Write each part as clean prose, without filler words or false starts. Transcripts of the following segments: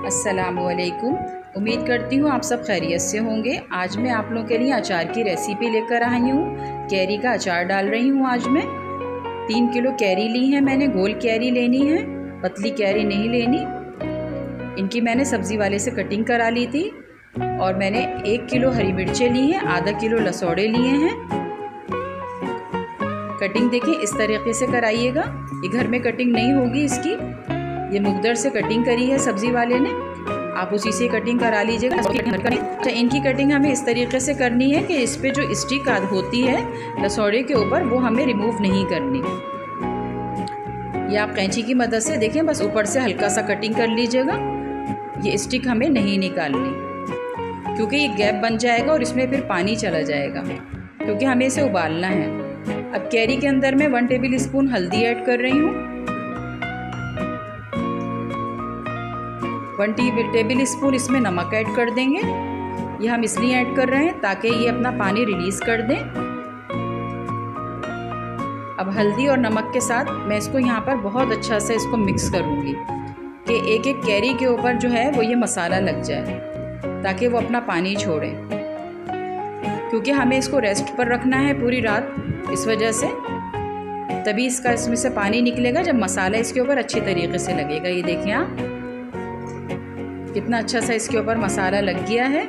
अस्सलामुअलैकुम। उम्मीद करती हूँ आप सब खैरियत से होंगे। आज मैं आप लोगों के लिए अचार की रेसिपी लेकर आई हूँ। कैरी का अचार डाल रही हूँ। आज मैं 3 किलो कैरी ली है मैंने। गोल कैरी लेनी है, पतली कैरी नहीं लेनी। इनकी मैंने सब्ज़ी वाले से कटिंग करा ली थी। और मैंने 1 किलो हरी मिर्चें ली हैं, आधा किलो लसौड़े लिए हैं। कटिंग देखिए इस तरीके से कराइएगा, ये घर में कटिंग नहीं होगी इसकी। ये मुकद्दर से कटिंग करी है सब्ज़ी वाले ने, आप उसी से कटिंग करा लीजिएगा। अच्छा, इनकी कटिंग हमें इस तरीके से करनी है कि इस पे जो स्टिक होती है लसौड़े के ऊपर, वो हमें रिमूव नहीं करनी। ये आप कैंची की मदद से देखें, बस ऊपर से हल्का सा कटिंग कर लीजिएगा। ये स्टिक हमें नहीं निकालनी, क्योंकि ये गैप बन जाएगा और इसमें फिर पानी चला जाएगा, क्योंकि हमें इसे उबालना है। अब कैरी के अंदर मैं 1 टेबल स्पून हल्दी ऐड कर रही हूँ। 1 टेबल स्पून इसमें नमक ऐड कर देंगे। ये हम इसलिए ऐड कर रहे हैं ताकि ये अपना पानी रिलीज़ कर दें। अब हल्दी और नमक के साथ मैं इसको यहाँ पर बहुत अच्छा से इसको मिक्स करूँगी कि एक एक कैरी के ऊपर जो है वो ये मसाला लग जाए, ताकि वो अपना पानी छोड़े, क्योंकि हमें इसको रेस्ट पर रखना है पूरी रात। इस वजह से तभी इसमें से पानी निकलेगा जब मसाला इसके ऊपर अच्छी तरीके से लगेगा। ये देखिए आप कितना अच्छा सा इसके ऊपर मसाला लग गया है।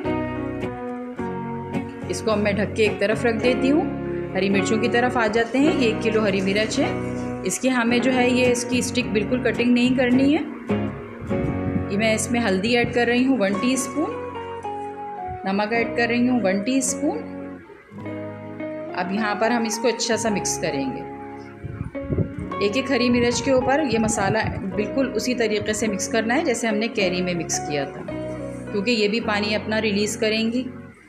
इसको अब मैं ढक के एक तरफ रख देती हूँ। हरी मिर्चों की तरफ आ जाते हैं। ये 1 किलो हरी मिर्च है, इसकी हमें जो है ये इसकी स्टिक बिल्कुल कटिंग नहीं करनी है। ये मैं इसमें हल्दी ऐड कर रही हूँ 1 टीस्पून, नमक ऐड कर रही हूँ 1 टीस्पून। अब यहाँ पर हम इसको अच्छा सा मिक्स करेंगे। एक एक हरी मिर्च के ऊपर ये मसाला बिल्कुल उसी तरीके से मिक्स करना है जैसे हमने कैरी में मिक्स किया था, क्योंकि ये भी पानी अपना रिलीज़ करेंगी।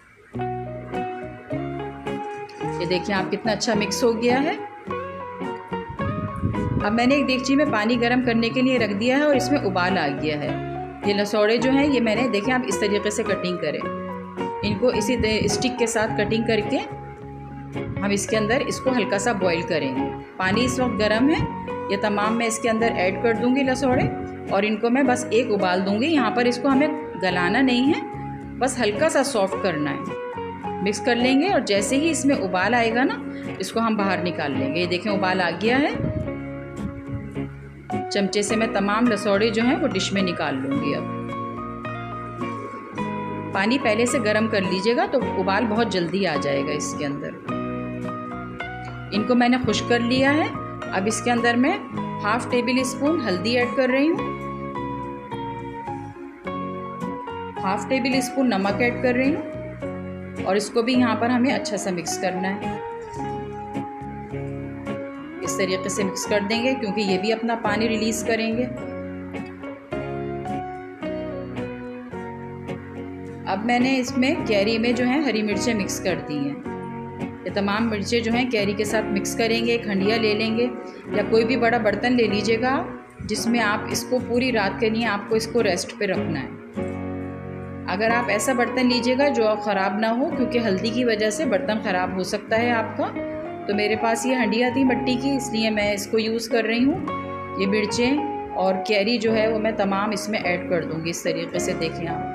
ये देखिए आप कितना अच्छा मिक्स हो गया है। अब मैंने एक देगची में पानी गर्म करने के लिए रख दिया है और इसमें उबाल आ गया है। ये लसौड़े जो हैं ये मैंने देखें आप इस तरीके से कटिंग करें, इनको इसी स्टिक के साथ कटिंग करके हम इसके अंदर इसको हल्का सा बॉईल करेंगे। पानी इस वक्त गर्म है। ये तमाम मैं इसके अंदर ऐड कर दूंगी लसौड़े, और इनको मैं बस एक उबाल दूंगी। यहाँ पर इसको हमें गलाना नहीं है, बस हल्का सा सॉफ्ट करना है। मिक्स कर लेंगे और जैसे ही इसमें उबाल आएगा ना, इसको हम बाहर निकाल लेंगे। ये देखें उबाल आ गया है। चमचे से मैं तमाम लसौड़े जो हैं वो डिश में निकाल लूँगी। अब पानी पहले से गर्म कर लीजिएगा तो उबाल बहुत जल्दी आ जाएगा इसके अंदर। इनको मैंने खुश्क कर लिया है। अब इसके अंदर मैं 1/2 टेबल स्पून हल्दी ऐड कर रही हूँ, 1/2 टेबल स्पून नमक ऐड कर रही हूँ, और इसको भी यहाँ पर हमें अच्छा सा मिक्स करना है। इस तरीके से मिक्स कर देंगे, क्योंकि ये भी अपना पानी रिलीज़ करेंगे। अब मैंने इसमें कैरी में जो है हरी मिर्चें मिक्स कर दी हैं। ये तमाम मिर्चें जो हैं कैरी के साथ मिक्स करेंगे। एक हंडिया ले लेंगे या कोई भी बड़ा बर्तन ले लीजिएगा, जिसमें आप इसको पूरी रात के लिए आपको इसको रेस्ट पे रखना है। अगर आप ऐसा बर्तन लीजिएगा जो ख़राब ना हो, क्योंकि हल्दी की वजह से बर्तन ख़राब हो सकता है आपका। तो मेरे पास ये हंडिया थी मिट्टी की, इसलिए मैं इसको यूज़ कर रही हूँ। ये मिर्चें और कैरी जो है वो मैं तमाम इसमें ऐड कर दूँगी इस तरीके से। देखें आप,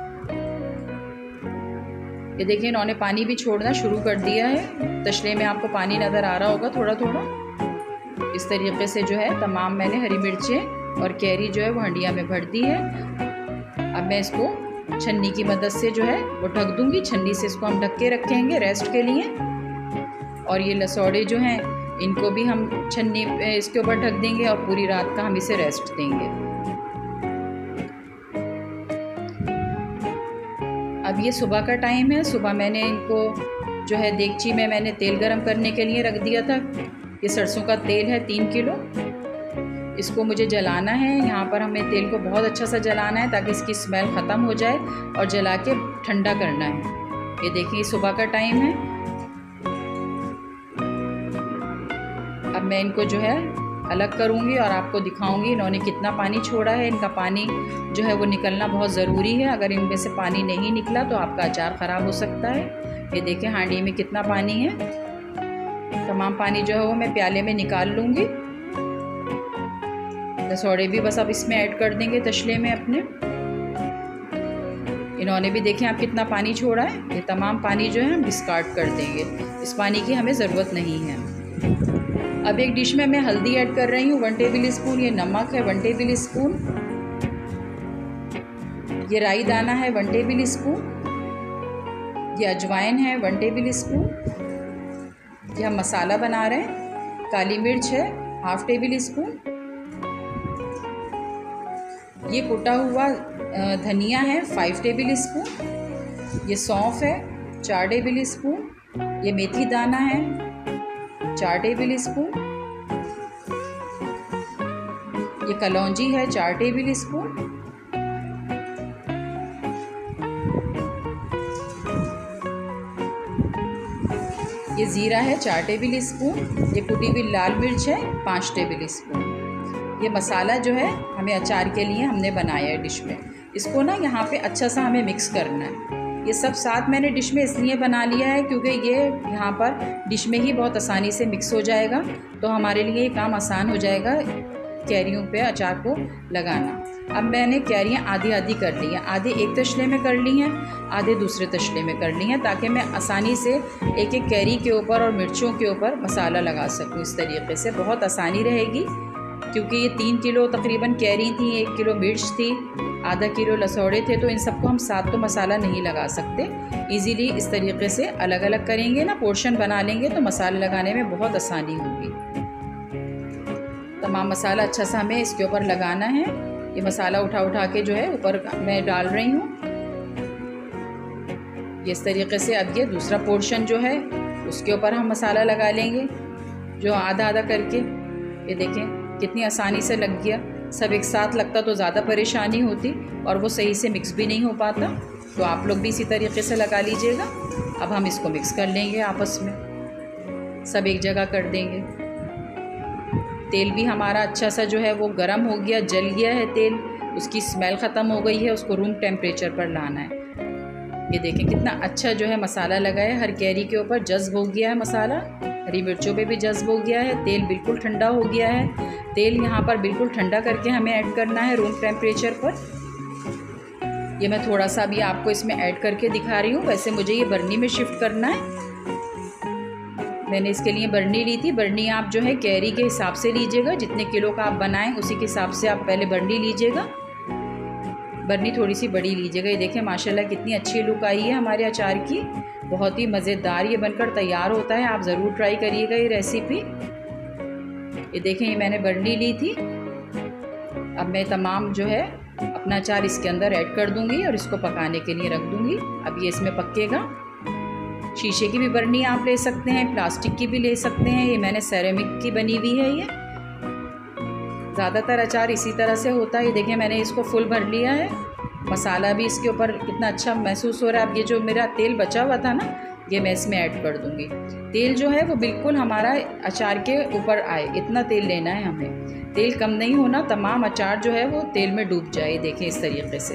ये देखिए इन्होंने पानी भी छोड़ना शुरू कर दिया है। तशले में आपको पानी नज़र आ रहा होगा थोड़ा थोड़ा। इस तरीके से जो है तमाम मैंने हरी मिर्चें और कैरी जो है वो हंडिया में भर दी है। अब मैं इसको छन्नी की मदद से जो है वो ढक दूंगी। छन्नी से इसको हम ढक के रखेंगे रेस्ट के लिए। और ये लसौड़े जो हैं इनको भी हम छन्नी इसके ऊपर ढक देंगे और पूरी रात का हम इसे रेस्ट देंगे। अब ये सुबह का टाइम है। सुबह मैंने इनको जो है देगची में मैंने तेल गरम करने के लिए रख दिया था। ये सरसों का तेल है 3 किलो। इसको मुझे जलाना है। यहाँ पर हमें तेल को बहुत अच्छा सा जलाना है ताकि इसकी स्मेल ख़त्म हो जाए, और जला के ठंडा करना है। ये देखिए सुबह का टाइम है। अब मैं इनको जो है अलग करूँगी और आपको दिखाऊँगी इन्होंने कितना पानी छोड़ा है। इनका पानी जो है वो निकलना बहुत ज़रूरी है। अगर इनमें से पानी नहीं निकला तो आपका अचार ख़राब हो सकता है। ये देखें हांडी में कितना पानी है। तमाम पानी जो है वो मैं प्याले में निकाल लूँगी। लसौड़े भी बस अब इसमें ऐड कर देंगे तशले में अपने। इन्होंने भी देखें आप कितना पानी छोड़ा है। ये तमाम पानी जो है हम डिस्कार्ड कर देंगे, इस पानी की हमें ज़रूरत नहीं है। अब एक डिश में मैं हल्दी ऐड कर रही हूँ 1 टेबल स्पून, ये नमक है 1 टेबल स्पून, ये राई दाना है 1 टेबल स्पून, ये अजवाइन है 1 टेबल स्पून, ये हम मसाला बना रहे हैं। काली मिर्च है 1/2 टेबल स्पून, ये कुटा हुआ धनिया है 5 टेबल स्पून, ये सौंफ है 4 टेबल स्पून, ये मेथी दाना है 4 टेबल स्पून, ये कलौंजी है 4 टेबल स्पून, ये ज़ीरा है 4 टेबल स्पून, ये कुटी हुई लाल मिर्च है 5 टेबल स्पून। ये मसाला जो है हमें अचार के लिए हमने बनाया है डिश में। इसको ना यहाँ पे अच्छा सा हमें मिक्स करना है। ये सब साथ मैंने डिश में इसलिए बना लिया है क्योंकि ये यहाँ पर डिश में ही बहुत आसानी से मिक्स हो जाएगा, तो हमारे लिए ये काम आसान हो जाएगा कैरियों पे अचार को लगाना। अब मैंने कैरियाँ आधी आधी कर ली हैं, आधे एक तशले में कर ली हैं, आधे दूसरे तशले में कर ली हैं, ताकि मैं आसानी से एक एक कैरी के ऊपर और मिर्चों के ऊपर मसाला लगा सकूँ। इस तरीके से बहुत आसानी रहेगी, क्योंकि ये 3 किलो तकरीबन कैरी थी, 1 किलो मिर्च थी, आधा किलो लसौड़े थे, तो इन सबको हम साथ तो मसाला नहीं लगा सकते। इजीली इस तरीके से अलग अलग करेंगे ना, पोर्शन बना लेंगे तो मसाले लगाने में बहुत आसानी होगी। तमाम मसाला अच्छा सा हमें इसके ऊपर लगाना है। ये मसाला उठा उठा के जो है ऊपर मैं डाल रही हूँ ये इस तरीके से। अब ये दूसरा पोर्शन जो है उसके ऊपर हम मसाला लगा लेंगे, जो आधा आधा करके। ये देखें कितनी आसानी से लग गया। सब एक साथ लगता तो ज़्यादा परेशानी होती और वो सही से मिक्स भी नहीं हो पाता, तो आप लोग भी इसी तरीके से लगा लीजिएगा। अब हम इसको मिक्स कर लेंगे आपस में, सब एक जगह कर देंगे। तेल भी हमारा अच्छा सा जो है वो गर्म हो गया, जल गया है तेल, उसकी स्मेल ख़त्म हो गई है, उसको रूम टेम्परेचर पर लाना है। ये देखें कितना अच्छा जो है मसाला लगा है, हर कैरी के ऊपर जज्ब हो गया है मसाला, हरी मिर्चों पे भी जज्ब हो गया है, तेल बिल्कुल ठंडा हो गया है। तेल यहाँ पर बिल्कुल ठंडा करके हमें ऐड करना है रूम टेम्परेचर पर। ये मैं थोड़ा सा भी आपको इसमें ऐड करके दिखा रही हूँ, वैसे मुझे ये बर्नी में शिफ्ट करना है। मैंने इसके लिए बर्नी ली थी। बर्नी आप जो है कैरी के हिसाब से लीजिएगा, जितने किलो का आप बनाएं उसी के हिसाब से आप पहले बर्नी लीजिएगा। बर्नी थोड़ी सी बड़ी लीजिएगा। ये देखें माशाल्लाह कितनी अच्छी लुक आई है हमारे अचार की, बहुत ही मज़ेदार ये बनकर तैयार होता है। आप ज़रूर ट्राई करिएगा ये रेसिपी। ये देखें ये मैंने बर्नी ली थी। अब मैं तमाम जो है अपना अचार इसके अंदर ऐड कर दूंगी और इसको पकाने के लिए रख दूंगी। अब ये इसमें पकेगा। शीशे की भी बर्नी आप ले सकते हैं, प्लास्टिक की भी ले सकते हैं। ये मैंने सेरेमिक की बनी हुई है। ये ज़्यादातर अचार इसी तरह से होता है। ये देखें मैंने इसको फुल भर लिया है। मसाला भी इसके ऊपर कितना अच्छा महसूस हो रहा है। अब ये जो मेरा तेल बचा हुआ था ना, ये मैं इसमें ऐड कर दूंगी। तेल जो है वो बिल्कुल हमारा अचार के ऊपर आए, इतना तेल लेना है हमें। तेल कम नहीं होना, तमाम अचार जो है वो तेल में डूब जाए। देखें इस तरीके से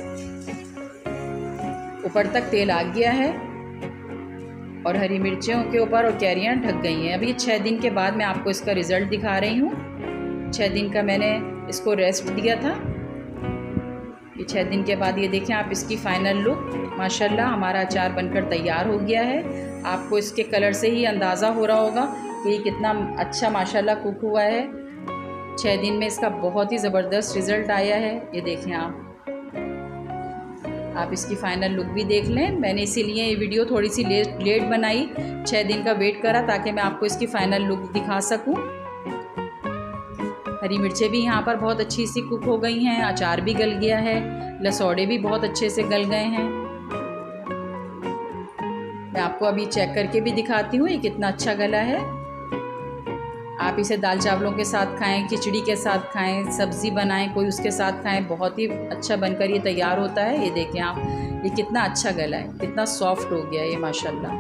ऊपर तक तेल आ गया है और हरी मिर्चियों के ऊपर और कैरियाँ ढक गई हैं। अभी 6 दिन के बाद मैं आपको इसका रिज़ल्ट दिखा रही हूँ। 6 दिन का मैंने इसको रेस्ट दिया था। ये 6 दिन के बाद ये देखें आप इसकी फ़ाइनल लुक। माशाल्लाह हमारा अचार बनकर तैयार हो गया है। आपको इसके कलर से ही अंदाज़ा हो रहा होगा कि ये कितना अच्छा माशाल्लाह कुक हुआ है। 6 दिन में इसका बहुत ही ज़बरदस्त रिज़ल्ट आया है। ये देखें आप इसकी फ़ाइनल लुक भी देख लें। मैंने इसीलिए ये वीडियो थोड़ी सी लेट बनाई, 6 दिन का वेट करा ताकि मैं आपको इसकी फ़ाइनल लुक दिखा सकूं। हरी मिर्चें भी यहाँ पर बहुत अच्छी सी कुक हो गई हैं, अचार भी गल गया है, लसौड़े भी बहुत अच्छे से गल गए हैं। मैं आपको अभी चेक करके भी दिखाती हूँ ये कितना अच्छा गला है। आप इसे दाल चावलों के साथ खाएं, खिचड़ी के साथ खाएं, सब्ज़ी बनाएं, कोई उसके साथ खाएं, बहुत ही अच्छा बनकर ये तैयार होता है। ये देखें आप, ये कितना अच्छा गला है, कितना सॉफ्ट हो गया ये माशाल्लाह।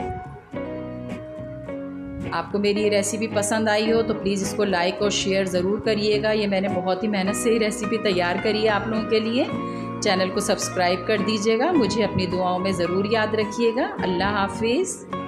आपको मेरी ये रेसिपी पसंद आई हो तो प्लीज़ इसको लाइक और शेयर ज़रूर करिएगा। ये मैंने बहुत ही मेहनत से ये रेसिपी तैयार करी है आप लोगों के लिए। चैनल को सब्सक्राइब कर दीजिएगा। मुझे अपनी दुआओं में ज़रूर याद रखिएगा। अल्लाह हाफिज़।